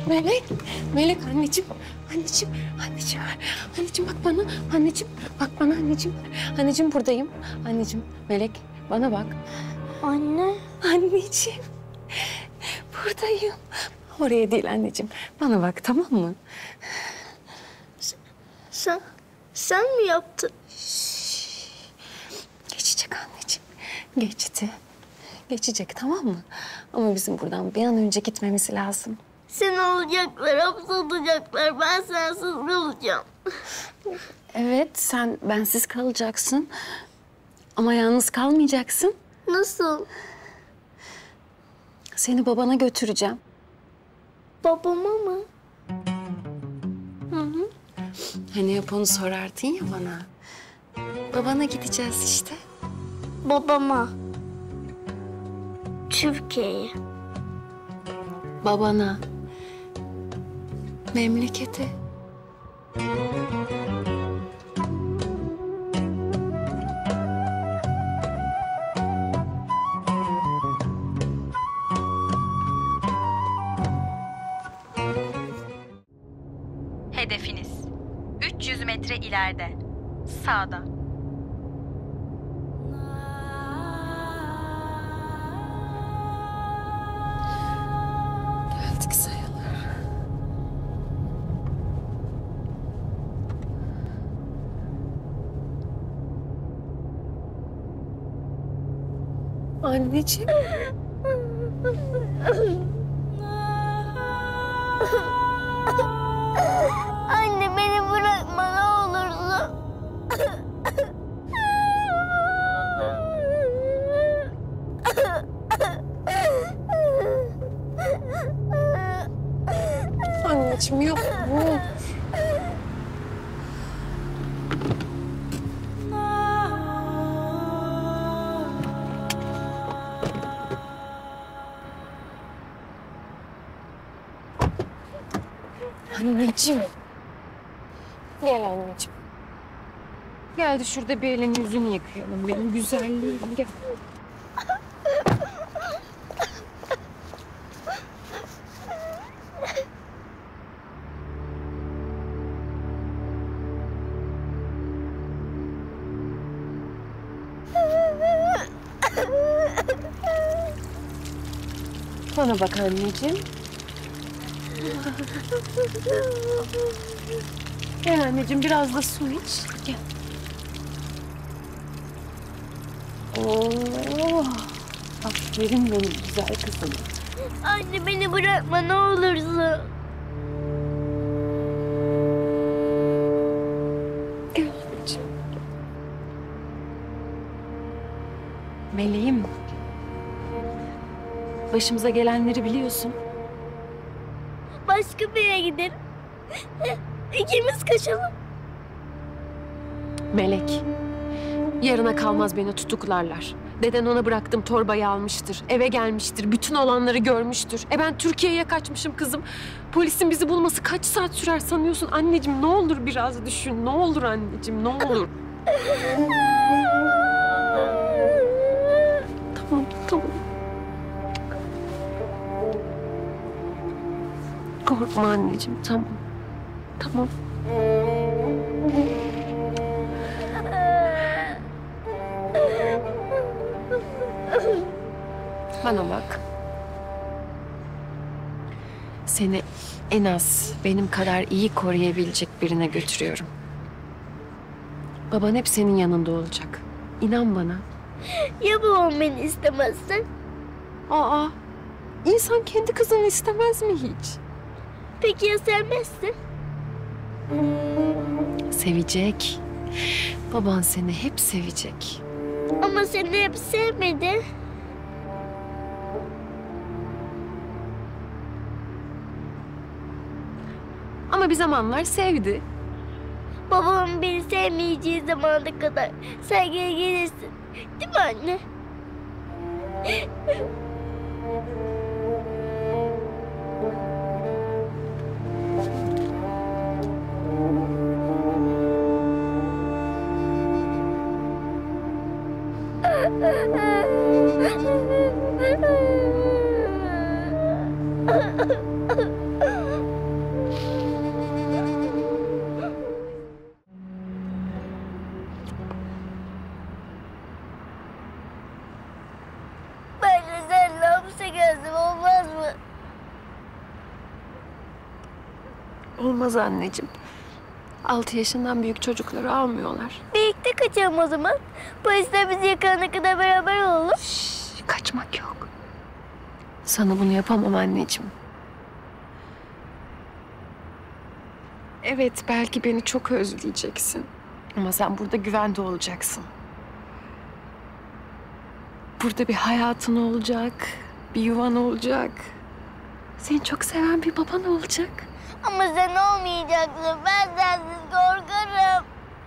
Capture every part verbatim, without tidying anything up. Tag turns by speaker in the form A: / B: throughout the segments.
A: Melek, Melek anneciğim, anneciğim, anneciğim, anneciğim bak bana, anneciğim, bak bana anneciğim, anneciğim buradayım, anneciğim, Melek bana bak.
B: Anne.
A: Anneciğim, buradayım. Oraya değil anneciğim, bana bak tamam mı?
B: Sen, sen mi yaptın?
A: Şş, geçecek anneciğim, geçti. Geçecek tamam mı? Ama bizim buradan bir an önce gitmemiz lazım.
B: Seni alacaklar, hapse atacaklar. Ben sensiz kalacağım.
A: Evet, sen bensiz kalacaksın. Ama yalnız kalmayacaksın.
B: Nasıl?
A: Seni babana götüreceğim.
B: Babama mı?
A: Hı hı. Hani hep onu sorardın ya bana. Babana gideceğiz işte.
B: Babama. Türkiye'ye.
A: Babana. Memlekete.
C: Hedefiniz üç yüz metre ileride. Sağda.
A: Geldik sayılır. Anneciğim.
B: Anne beni bırakma ne olursun.
A: Anneciğim yapma ne olur. Anneciğim. Gel anneciğim. Gel de şurada bir elini yüzünü yıkayalım. Benim güzelliğim gel. Bana bak anneciğim. Gel anneciğim biraz da su iç. Gel. Oo, aferin benim güzel kızım.
B: Anne beni bırakma ne olursun.
A: Gel anneciğim. Meleğim. Başımıza gelenleri biliyorsun.
B: Başka bir yere gidelim. İkimiz kaçalım.
A: Melek. Yarına kalmaz beni tutuklarlar. Deden ona bıraktım torbayı almıştır. Eve gelmiştir. Bütün olanları görmüştür. E ben Türkiye'ye kaçmışım kızım. Polisin bizi bulması kaç saat sürer sanıyorsun? Anneciğim ne olur biraz düşün. Ne olur anneciğim ne olur. Tamam tamam. Korkma anneciğim tamam. Tamam. Bana bak. Seni en az benim kadar iyi koruyabilecek birine götürüyorum. Baban hep senin yanında olacak. İnan bana.
B: Ya babam beni istemezse?
A: Aa, insan kendi kızını istemez mi hiç?
B: Peki ya sevmezse?
A: Sevecek. Baban seni hep sevecek.
B: Ama seni hep sevmedi.
A: Ama bir zamanlar sevdi.
B: Babamın beni sevmeyeceği zamana kadar sen geri gelirsin. Değil mi anne?
A: Olmaz anneciğim. Altı yaşından büyük çocukları almıyorlar.
B: Birlikte kaçalım o zaman. Polisler bizi yakalana kadar beraber olalım.
A: Şş, kaçmak yok. Sana bunu yapamam anneciğim. Evet, belki beni çok özleyeceksin. Ama sen burada güvende olacaksın. Burada bir hayatın olacak, bir yuvan olacak. Seni çok seven bir baban olacak.
B: Ama sen olmayacaksın. Ben sensiz korkarım.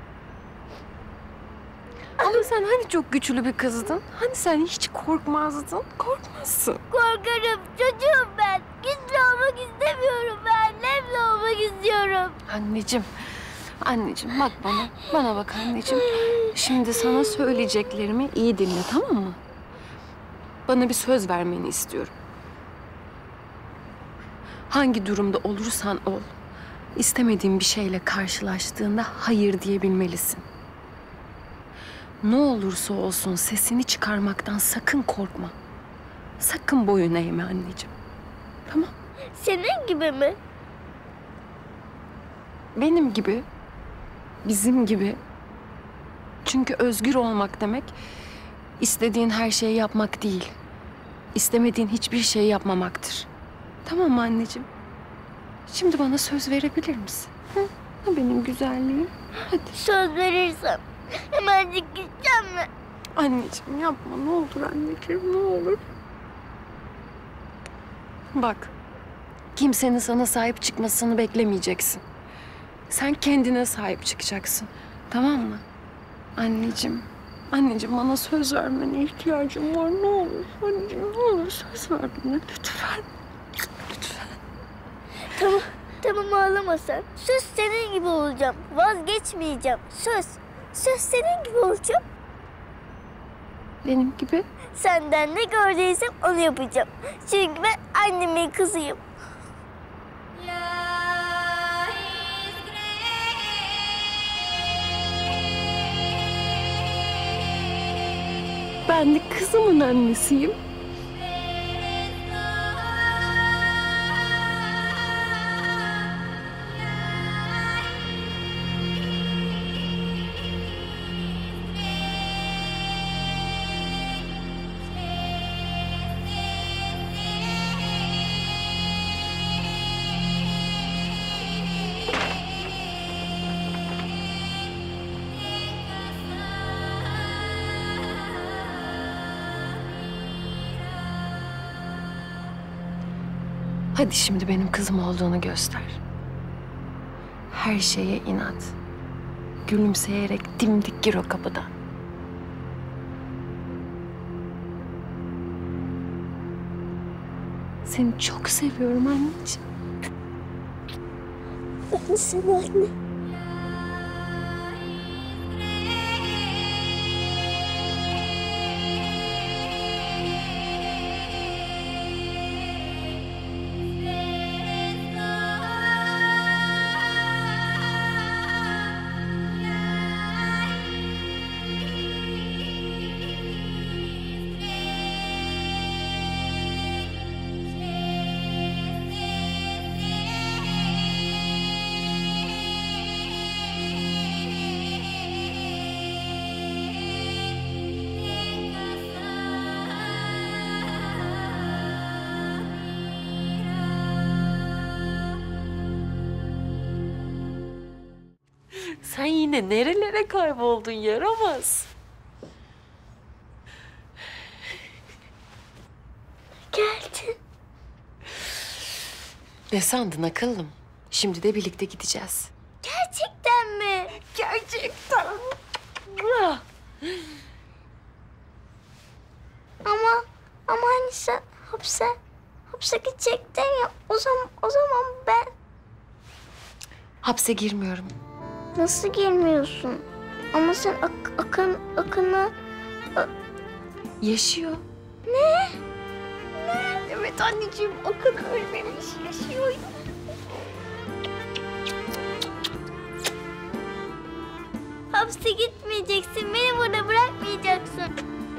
A: Ama sen hani çok güçlü bir kızdın? Hani sen hiç korkmazdın? Korkmazsın.
B: Korkarım. Çocuğum ben. Güçlü olmak istemiyorum ben. Nemli olmak istiyorum.
A: Anneciğim, anneciğim bak bana. Bana bak anneciğim. Şimdi sana söyleyeceklerimi iyi dinle, tamam mı? Bana bir söz vermeni istiyorum. Hangi durumda olursan ol, istemediğin bir şeyle karşılaştığında hayır diyebilmelisin. Ne olursa olsun sesini çıkarmaktan sakın korkma. Sakın boyun eğme anneciğim. Tamam?
B: Senin gibi mi?
A: Benim gibi, bizim gibi. Çünkü özgür olmak demek, istediğin her şeyi yapmak değil. İstemediğin hiçbir şeyi yapmamaktır. Tamam mı anneciğim? Şimdi bana söz verebilir misin? Hı? Ha, benim güzelliğim. Hadi.
B: Söz verirsem hemencik gideceğim mi?
A: Anneciğim yapma, ne olur anneciğim, ne olur. Bak, kimsenin sana sahip çıkmasını beklemeyeceksin. Sen kendine sahip çıkacaksın. Tamam mı? Anneciğim, anneciğim bana söz vermene ihtiyacım var. Ne olur anneciğim, ne olur söz ver bana lütfen. Lütfen.
B: Tamam, tamam ağlama sen. Söz senin gibi olacağım. Vazgeçmeyeceğim. Söz, söz senin gibi olacağım.
A: Benim gibi.
B: Senden ne gördüysem onu yapacağım. Çünkü ben annemin kızıyım.
A: Ben de kızımın annesiyim. Hadi şimdi benim kızım olduğunu göster. Her şeye inat. Gülümseyerek dimdik gir o kapıdan. Seni çok seviyorum anneciğim.
B: Ben seni anne.
A: Sen yine nerelere kayboldun yaramaz?
B: Geldin.
A: Ne sandın akıllım? Şimdi de birlikte gideceğiz.
B: Gerçekten mi?
A: Gerçekten.
B: Ama ama hani sen hapse hapse gidecektin ya. O zaman o zaman ben
A: Hapse girmiyorum.
B: nasıl girmiyorsun? Ama sen ak, akın akını
A: Yaşıyor.
B: evet anneciğim akın ölmemiş yaşıyor. Hapse gitmeyeceksin. Beni burada bırakmayacaksın.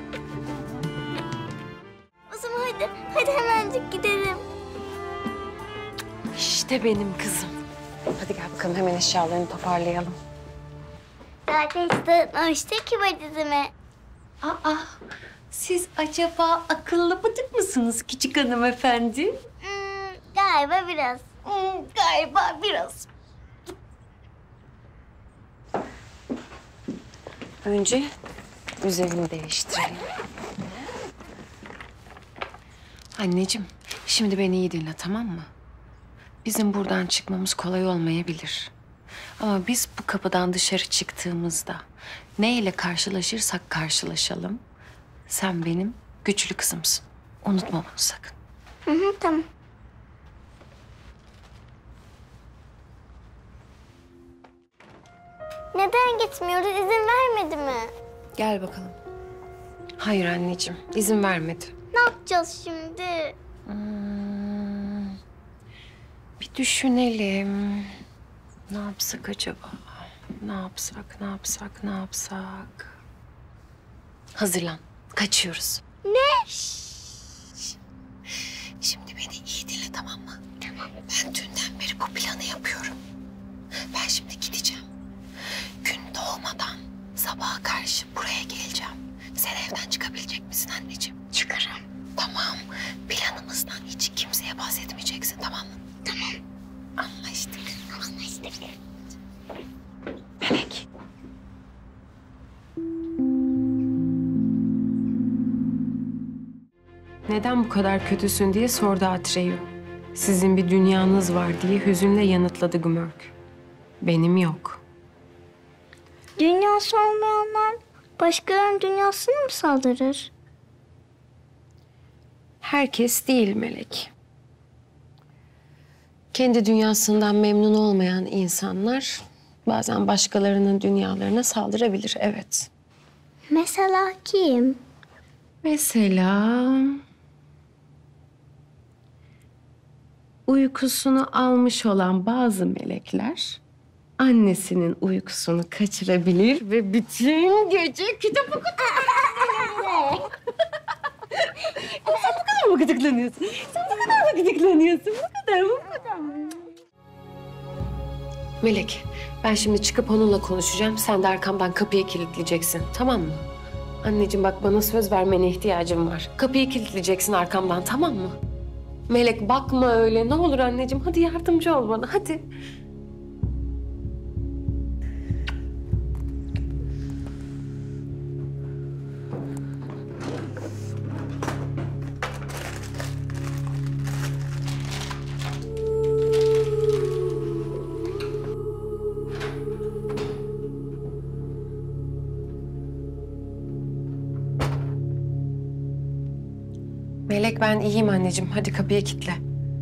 B: O zaman hadi, hadi hemencik gidelim.
A: İşte benim kızım. Hadi gel bakalım hemen eşyalarını toparlayalım.
B: Zaten hiç tanıtmamıştık ki valizimi.
D: Aa, siz acaba akıllı bıdık mısınız küçük hanımefendi?
B: Hmm, galiba biraz.
D: Hmm, galiba biraz.
A: Önce üzerini değiştirelim. Anneciğim, şimdi beni iyi dinle, tamam mı? Bizim buradan çıkmamız kolay olmayabilir. Ama biz bu kapıdan dışarı çıktığımızda neyle karşılaşırsak karşılaşalım, sen benim güçlü kızımsın. Unutma bunu sakın.
B: Hı hı, tamam. Neden gitmiyoruz? İzin vermedi mi?
A: Gel bakalım. Hayır anneciğim, izin vermedi.
B: Ne yapacağız şimdi?
A: Hmm, bir düşünelim. Ne yapsak acaba? Ne yapsak, ne yapsak, ne yapsak? Hazırlan, kaçıyoruz.
B: Ne?
A: Şimdi beni iyi dinle, tamam mı? Tamam. Ben dünden beri bu planı yapıyorum. Ben şimdi gideceğim. Gün doğmadan sabaha karşı buraya geleceğim. Sen evden çıkabilecek misin anneciğim? Çıkarım. Tamam. Planımızdan hiç kimseye bahsetmeyeceksin, tamam mı? Tamam. Anlaştık. Anlaştık. Melek. Neden bu kadar kötüsün diye sordu Atreyu. Sizin bir dünyanız var diye hüzünle yanıtladı Gmörk. Benim yok.
B: Dünyası olmayanlar başkalarının dünyasına mı saldırır?
A: Herkes değil Melek. Kendi dünyasından memnun olmayan insanlar bazen başkalarının dünyalarına saldırabilir, evet.
B: Mesela kim?
A: Mesela uykusunu almış olan bazı melekler annesinin uykusunu kaçırabilir ve bütün gece kitap okutabilir. Sen bu kadar mı gıdıklanıyorsun? Sen bu kadar mı gıdıklanıyorsun? Bu kadar, bu kadar. Melek, ben şimdi çıkıp onunla konuşacağım. Sen de arkamdan kapıyı kilitleyeceksin, tamam mı? Anneciğim bak, bana söz vermene ihtiyacım var. Kapıyı kilitleyeceksin arkamdan, tamam mı? Melek bakma öyle. Ne olur anneciğim, hadi yardımcı ol bana, hadi. Melek ben iyiyim anneciğim. Hadi kapıyı kilitle.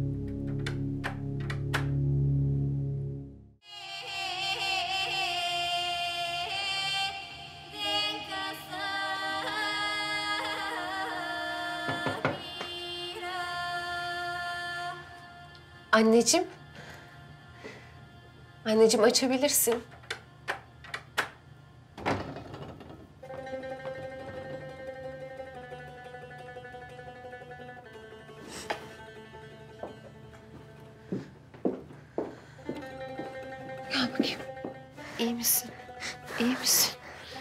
A: Anneciğim. Anneciğim açabilirsin. Gel bakayım. İyi misin? İyi misin?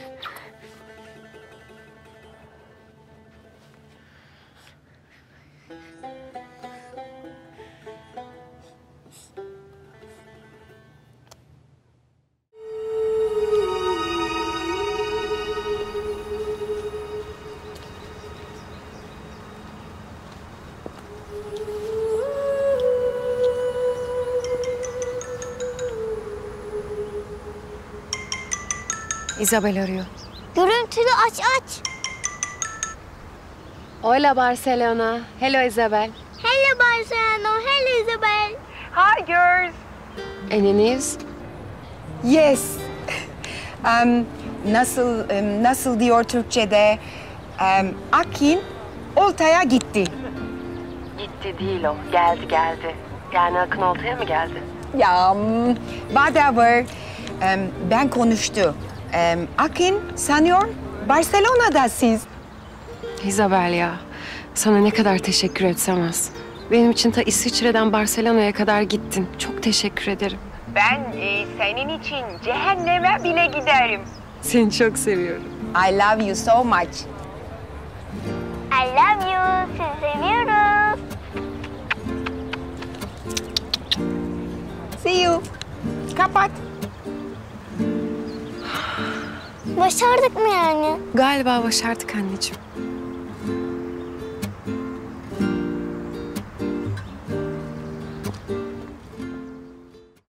A: Isabel arıyor.
B: Görüntülü aç aç.
A: Hola Barcelona. Hello Isabel.
B: Hello Barcelona. Hello Isabel.
E: Hi, girls.
A: Eniniz?
E: Yes. Um, nasıl um, nasıl diyor Türkçe'de? Um, Akin oltaya gitti.
A: Gitti değil o. Geldi geldi. Yani Akın oltaya mı geldi?
E: Ya um, whatever. Um, ben konuştu. Um, Akin sanıyor Barcelona'da siz.
A: Isabel ya. Sana ne kadar teşekkür etsem az. Benim için ta İsviçre'den Barcelona'ya kadar gittin. Çok teşekkür ederim.
E: Ben e, senin için cehenneme bile giderim.
A: Seni çok seviyorum.
E: I love you so much.
B: I love you. Sizi seviyorum.
E: See you. Kapat.
B: Başardık mı yani?
A: Galiba başardık anneciğim.